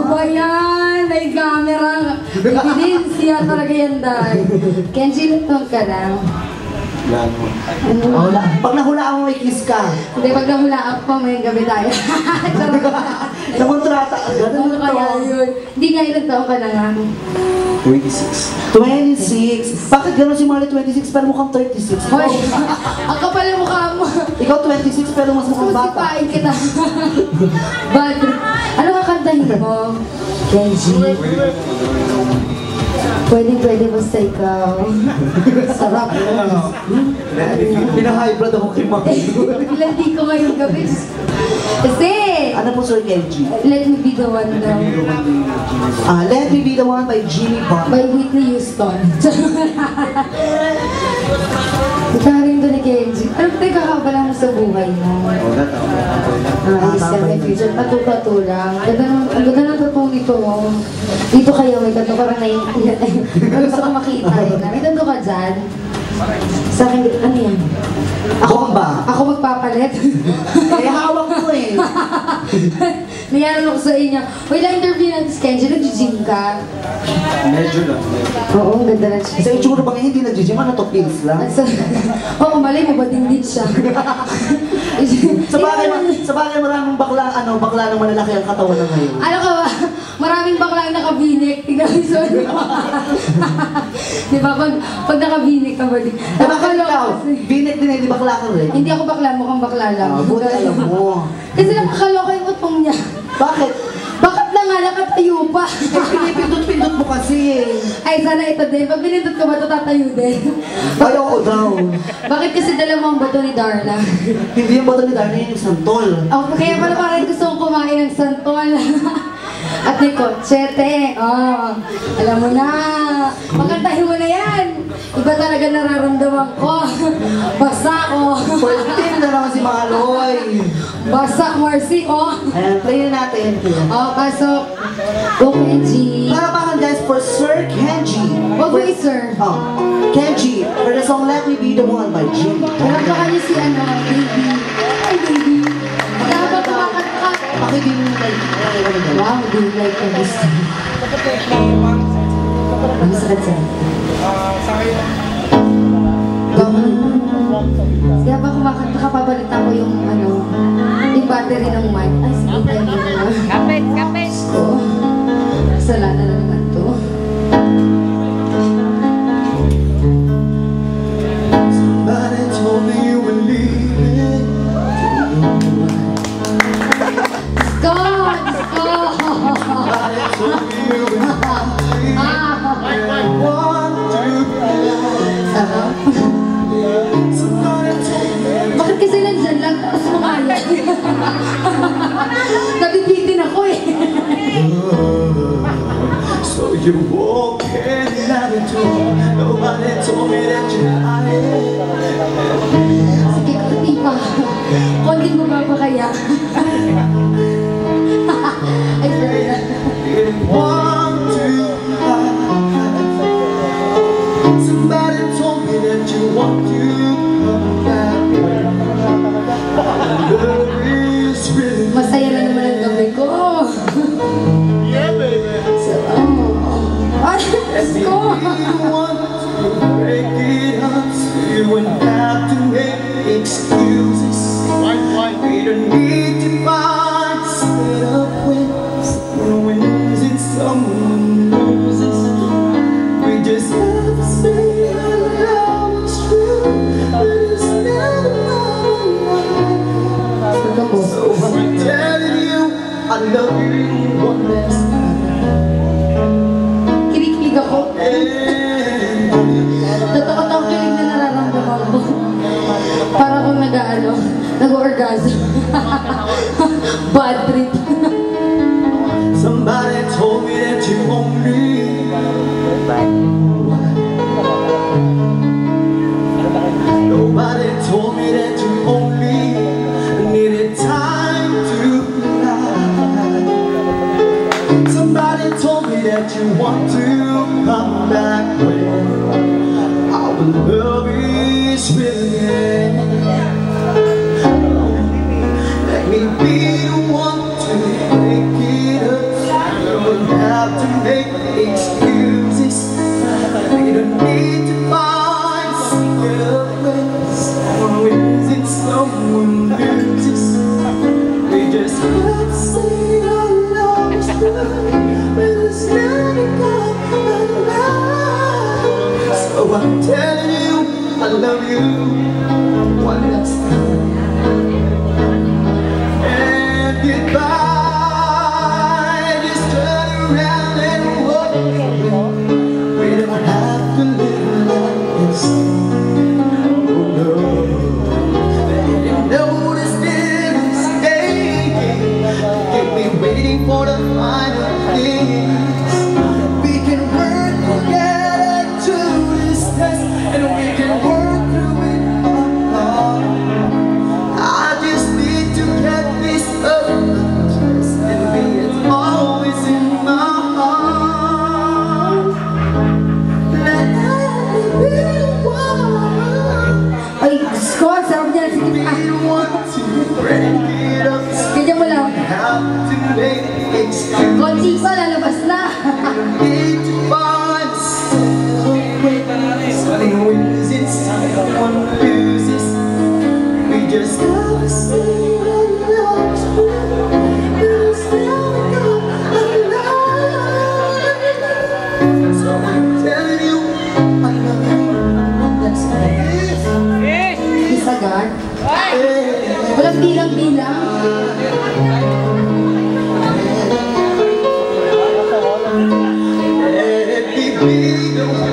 ba yan? May camera. Evidence siya talaga yan dahil. Kenji, nagtawag ka lang. Ano? Pag nahulaan mo, may kiss ka. Hindi, pag nahulaan pa, may gabi tayo. Namuntrata agad. Ano kaya yun? Hindi nga ilang taon ka na nga. 26. 26? Bakit gano'n si Marley 26 pero mukhang 36? Hoy, ang kapal ang mukha mo. Ikaw 26 pero mas mukhang bata. Susipain kita. But, ano kakantahin mo? Kenji. Pwede basta ikaw. Sarap. Pina-hybrid ako kay Marley. Landi ko ngayong gabi. Kasi, Ano po, Sir Kenji? Let Me Be The One daw. Let Me Be The One by Jimmy Bond. By Whitney Houston. Ikarin doon ni Kenji. Ano ba tayo kakabala mo sa buhay mo? Ayos ka may future. Tattoo lang. Ang ganda ng tattoo nito. Dito kayo, may tattoo. Parang gusto ko makita. May tattoo ka dyan? Sa akin, ano yan? Bomba. Ako magpapalit. Eh, hawak mo eh. Niyaran ako sa inyo. Uy, na-interview natin si Kenji. Nag-gym ka? Medyo lang. Oo, ang ganda na siya. Sa itsura ba nga hindi nag-gym? Ano to, pills lang? Oo, malay mo ba din siya? Sa bagay maraming bakla ng malalaki ang katawan na ngayon. Ano ka ba? Maraming bakla ang nakabinik. Tingnan mo yung suot mo. Di ba? Pag nakabinik ka ba din? Eh, bakit ikaw? Binik din eh, di bakla ka rin? Hindi ako bakla, mukhang bakla lang. Buti alam mo. Kasi nakakaloka yung utong niya. Bakit? Bakit na nga nakatayo pa? Pinipindot-pindot mo kasi eh. Ay, sana ito din. Pag pinindot ko ba ito, tatayo din. Ayoko daw. Bakit kasi dalawang bato ni Darla? Hindi yung bato ni Darna yung santol. Oh, kaya pala parang gusto kong kumain ng santol. At may kotsete. Oh, alam mo na. Makantahin mo na yan. Iba talaga nararamdaman ko. Basa ko. 14 na naman si Maloy. Basa, Marcy, oh. Ayan, play na natin. Oh, pasok. Go, Kenji. Parapakan guys for Sir Kenji. Wag mo sir. Oh, Kenji, for the song Let Me Be The One by Jimmy. Pinapakan niyo si baby. Ay, baby. Dapat kumakat ka. Pakibin mo tayo. Wow, do you like this? Ang sakit sa'yo. Kaya ba kumakanta ka, pabalitan ko yung yung battery ng mic. Ay, sige tayo muna. Kapit, kapit! Oo. Kasalanan na naman to. Somebody told me you were leaving. Go! Go! Somebody told me you were leaving. I want to Sarap. Somebody told me. Bakit kasi nandyan lang tapos kumaya? Nabibitin ako eh. So you walk in out the door. Nobody told me that you're lying. Sige, kunti pa. Konting bumaba kaya. Ay, sorry na. Didn't want to hide. Somebody told me that you want to come back. Love is really Masaya na naman ang gabi ko. yeah, baby. So, ay, Diyos ko. You want to break it up, so you wouldn't have to make excuses. We don't need to fight, set up wins, someone wins and someone loses. We just have to say our love is true, but it's never Pagka po. so I'm telling you, I love you one last time. Kinikilig ako. Totoo tong kilig na nararamdaman ko. Para akong nag-orgasm. Bad trip. Somebody told me that you only Nobody told me that you only needed time to lie. Somebody told me that you want to come back when our love is really. Let me be the one to make it up. have to make excuses. We don't need to find secret ways. Someone wins and someone loses. We just have to say our love's true. When the standing up and light. So I'm telling you, I love you. One last time. And goodbye. Just turn around and walk away. We don't have to live like this. Oh no. You notice this day. Keep me waiting for the final things. We can work together to this test, and we can work through it apart. I just need to get this up and be as always in my heart. Let me be the one, Ay, Diyos ko, sarap niya. Sige be pa. the one to break it up. Ganyan mo lang. Have to make excuses. Konti pa, lalabas na. Need to find someone wins and someone loses. We just have to say our love's true. We'll stand up alive. So I'm telling you, I love you. That's it. Isagad. Walang bilang-bilang. Let me be the